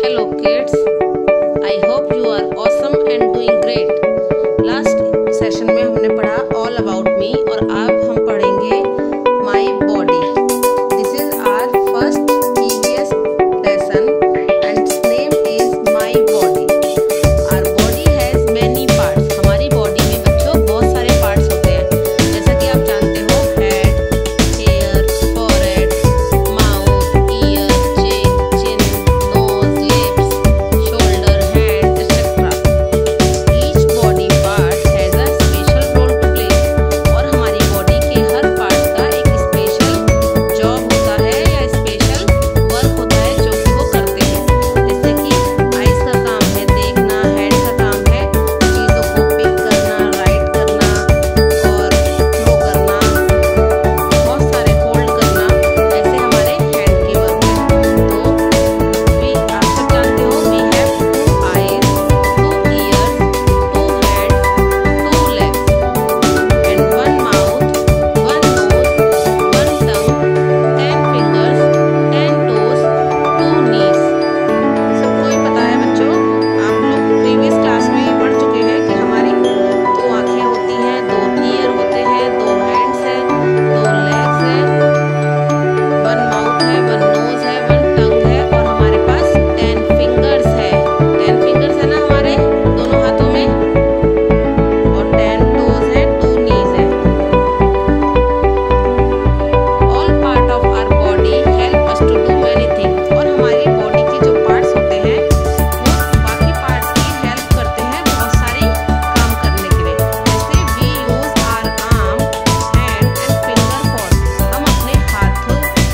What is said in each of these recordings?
Hello kids, I hope you are awesome and doing great. Last session में हमने पढ़ा all about me और अब हम पढ़ेंगे my body. This is our first EVS lesson and its name is my body. Our body has many parts. हमारी body में बच्चों बहुत सारे parts होते हैं, जैसा कि आप जानते हो head, hair, forehead, mouth, ear, chin, nose, lips, shoulder, hand, etc. Each body part has a special role to play. और हमारी body के हर part का एक special job होता है या special work होता है जो कि वो करते हैं। जैसे कि eyes का काम है देखना, hand का काम है चीज़ों को pick करना, write करना और throw करना, बहुत सारे hold करना, ऐसे हमारे hand की work है। तो आप सब जानते हो we have 2 eyes, 2 ears, 2 hands, 2 legs and 1 mouth, 1 nose, 1 tongue, 10 fingers, 10 toes, 2 knees। सबको ही पता है बच्चों, आप लोग प्रीवियस क्लास में ही पढ़ चुके हैं कि हमारी 2 आँखें होती हैं, 2 ईयर होते हैं, 2 हैंड्स हैं, 2 लेग्स हैं, 1 माउथ है, 1 नोज है, 1 टंग है और हमारे पास 10 फिंगर्स है। 10 फिंगर्स है ना हमारे दोनों हाथों में और 10 टोज है, 2 नीज है। All part of our body help us to do many things. और हमारी बॉडी के जो पार्ट्स होते हैं वो बाकी पार्ट्स की हेल्प करते हैं बहुत सारी काम करने के लिए। जैसे we use our arm, hand and finger for. हम अपने हाथ,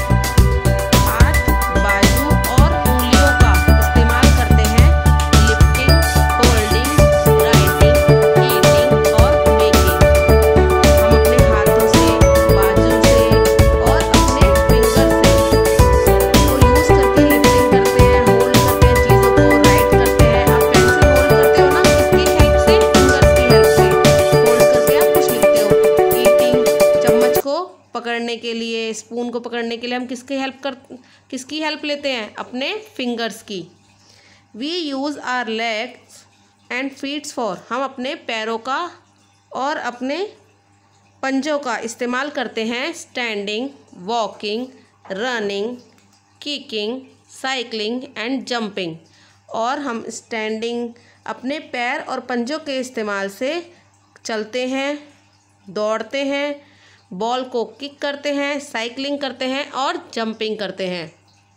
बाजू और उंगलियों का इस्तेमाल करते हैं लिफ्टिंग, होल्डिंग, राइटिंग, ईटिंग और मेकिंग। हम अपने हाथों से, बाजू से और अपने फिंगर से को यूज करके लिफ्टिंग करते हैं, होल्ड करते हैं चीज़ों को, राइट करते हैं। आप पेंसिल होल्ड करते हो ना, किसकी हेल्प से? फिंगर्स की हेल्प से होल्ड करके आप कुछ लिखते हो। ईटिंग, चम्मच को पकड़ने के लिए, स्पून को पकड़ने के लिए हम किसकी हेल्प लेते हैं? अपने फिंगर्स की। We use our legs and feets for. हम अपने पैरों का और अपने पंजों का इस्तेमाल करते हैं standing, walking, running, kicking, cycling and jumping. और हम स्टैंडिंग अपने पैर और पंजों के इस्तेमाल से चलते हैं, दौड़ते हैं, बॉल को किक करते हैं, साइकिलिंग करते हैं और जंपिंग करते हैं।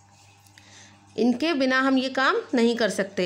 इनके बिना हम ये काम नहीं कर सकते।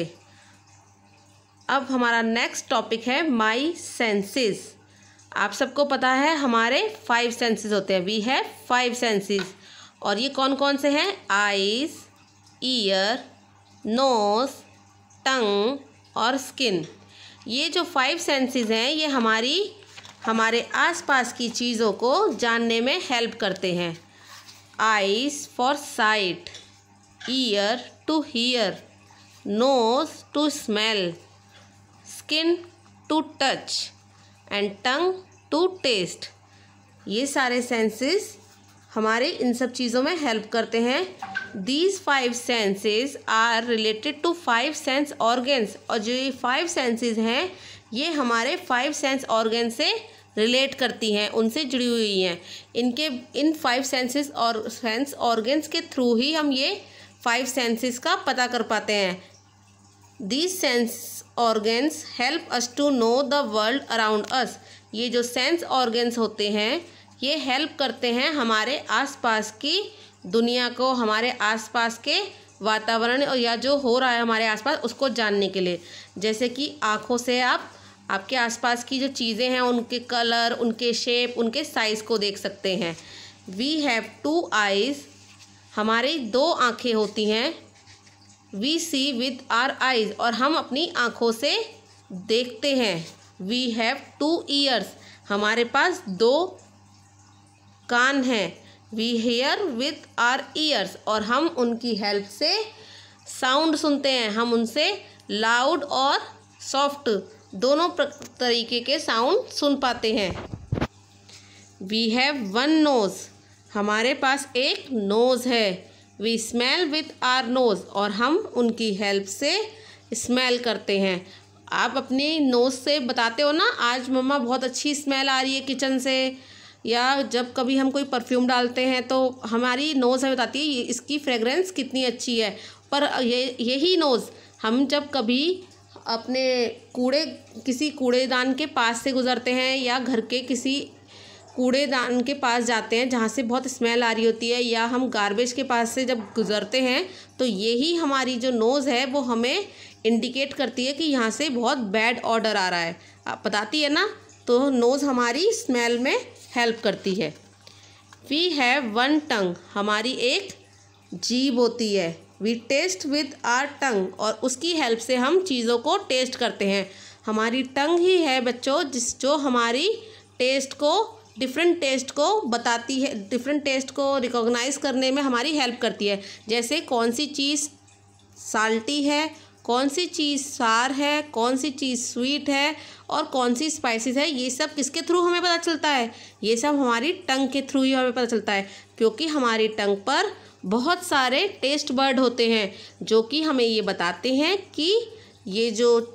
अब हमारा नेक्स्ट टॉपिक है माई सेंसेस। आप सबको पता है हमारे 5 सेंसेस होते हैं। वी हैव 5 सेंसेस और ये कौन कौन से हैं? आईज, ईयर, नोज, टंग और स्किन। ये जो 5 सेंसेस हैं ये हमारे आसपास की चीज़ों को जानने में हेल्प करते हैं। Eyes for sight, ear to hear, nose to smell, skin to touch and tongue to taste. ये सारे सेंसेस हमारे इन सब चीज़ों में हेल्प करते हैं। These 5 senses are related to 5 sense organs। और जो ये 5 senses हैं ये हमारे 5 sense organs से रिलेट करती हैं, उनसे जुड़ी हुई हैं। इन 5 senses और sense organs के थ्रू ही हम ये 5 senses का पता कर पाते हैं। These sense organs help us to know the world around us। ये जो सेंस ऑर्गन्स होते हैं ये हेल्प करते हैं हमारे आसपास की दुनिया को, हमारे आसपास के वातावरण और या जो हो रहा है हमारे आसपास उसको जानने के लिए। जैसे कि आँखों से आप आपके आसपास की जो चीज़ें हैं उनके कलर, उनके शेप, उनके साइज़ को देख सकते हैं। We have 2 eyes. हमारी 2 आँखें होती हैं। We see with our eyes. और हम अपनी आँखों से देखते हैं। We have 2 ears. हमारे पास 2 कान हैं। We hear with our ears. और हम उनकी हेल्प से साउंड सुनते हैं। हम उनसे लाउड और सॉफ्ट दोनों तरीके के साउंड सुन पाते हैं। We have 1 nose. हमारे पास एक नोज़ है। We smell with our nose, और हम उनकी हेल्प से स्मेल करते हैं। आप अपनी नोज़ से बताते हो ना, आज मम्मा बहुत अच्छी स्मेल आ रही है किचन से, या जब कभी हम कोई परफ्यूम डालते हैं तो हमारी नोज़ हमें बताती है इसकी फ्रेगरेंस कितनी अच्छी है। पर यही नोज़ हम जब कभी अपने किसी कूड़ेदान के पास से गुज़रते हैं, या घर के किसी कूड़ेदान के पास जाते हैं जहाँ से बहुत स्मेल आ रही होती है, या हम गार्बेज के पास से जब गुज़रते हैं, तो यही हमारी जो नोज़ है वो हमें इंडिकेट करती है कि यहाँ से बहुत बैड ऑडर आ रहा है, बताती है ना। तो नोज़ हमारी स्मेल में हेल्प करती है। वी हैव वन टंग, हमारी एक जीभ होती है। We taste with our tongue, और उसकी हेल्प से हम चीज़ों को टेस्ट करते हैं। हमारी टंग ही है बच्चों जो हमारी टेस्ट को, डिफरेंट टेस्ट को बताती है, डिफरेंट टेस्ट को रिकॉग्नाइज करने में हमारी हेल्प करती है। जैसे कौन सी चीज़ साल्टी है, कौन सी चीज़ सार है, कौन सी चीज़ स्वीट है, और कौन सी स्पाइसेस है, ये सब किसके थ्रू हमें पता चलता है? ये सब हमारी टंग के थ्रू ही हमें पता चलता है, क्योंकि हमारी टंग पर बहुत सारे टेस्ट बर्ड होते हैं जो कि हमें ये बताते हैं कि ये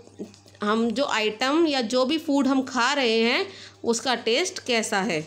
जो आइटम या जो भी फूड हम खा रहे हैं उसका टेस्ट कैसा है।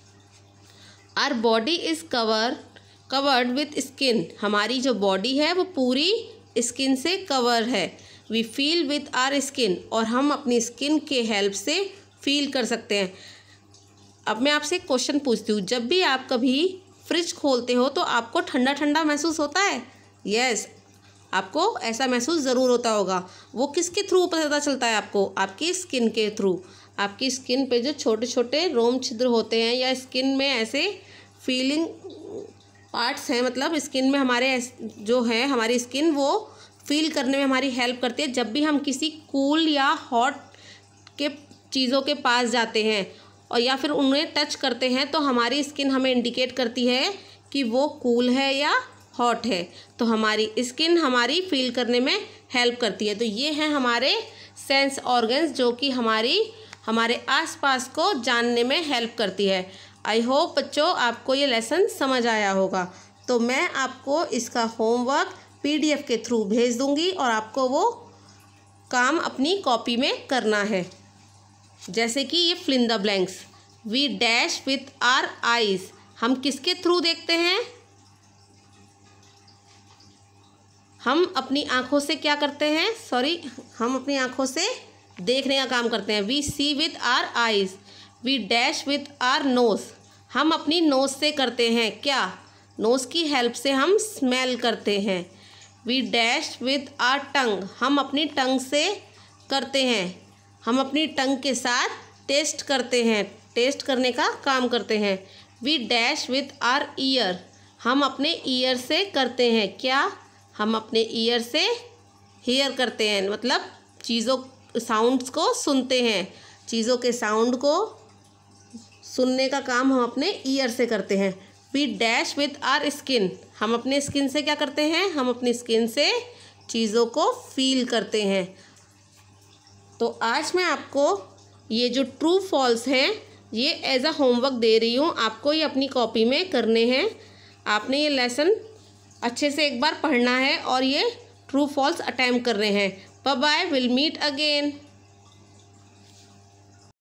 Our body is covered with skin, हमारी जो बॉडी है वो पूरी स्किन से कवर है। We feel with our skin, और हम अपनी स्किन के हेल्प से फील कर सकते हैं। अब मैं आपसे एक क्वेश्चन पूछती हूँ, जब भी आप कभी फ्रिज खोलते हो तो आपको ठंडा ठंडा महसूस होता है? यस, आपको ऐसा महसूस ज़रूर होता होगा। वो किसके थ्रू पता चलता है आपको? आपकी स्किन के थ्रू। आपकी स्किन पे जो छोटे छोटे रोम छिद्र होते हैं, या स्किन में ऐसे फीलिंग पार्ट्स हैं, मतलब स्किन में हमारे जो है, हमारी स्किन वो फील करने में हमारी हेल्प करती है। जब भी हम किसी कूल या हॉट के चीज़ों के पास जाते हैं और या फिर उन्हें टच करते हैं, तो हमारी स्किन हमें इंडिकेट करती है कि वो कूल है या हॉट है। तो हमारी स्किन हमारी फील करने में हेल्प करती है। तो ये हैं हमारे सेंस ऑर्गन्स जो कि हमारे आसपास को जानने में हेल्प करती है। आई होप बच्चों आपको ये लेसन समझ आया होगा। तो मैं आपको इसका होमवर्क PDF के थ्रू भेज दूंगी, और आपको वो काम अपनी कॉपी में करना है। जैसे कि ये fill in the blanks. We dash with our eyes, हम किसके थ्रू देखते हैं? हम अपनी आँखों से क्या करते हैं? हम अपनी आँखों से देखने का काम करते हैं। We see with our eyes. We dash with our nose, हम अपनी नोज़ से करते हैं क्या? नोज़ की हेल्प से हम स्मेल करते हैं। We dash with our tongue, हम अपनी टंग से करते हैं, हम अपनी टंग के साथ टेस्ट करते हैं, टेस्ट करने का काम करते हैं। We dash with our ear, हम अपने ईयर से करते हैं क्या? हम अपने ईयर से हियर करते हैं, मतलब चीज़ों साउंड्स को सुनते हैं, चीज़ों के साउंड को सुनने का काम हम अपने ईयर से करते हैं। We dash with our skin, हम अपने स्किन से क्या करते हैं? हम अपनी स्किन से चीज़ों को फील करते हैं। तो आज मैं आपको ये जो ट्रू फॉल्स हैं ये एज अ होमवर्क दे रही हूँ, आपको ये अपनी कॉपी में करने हैं। आपने ये लेसन अच्छे से एक बार पढ़ना है और ये ट्रू फॉल्स अटेम्प्ट करने हैं। Bye bye, will meet again.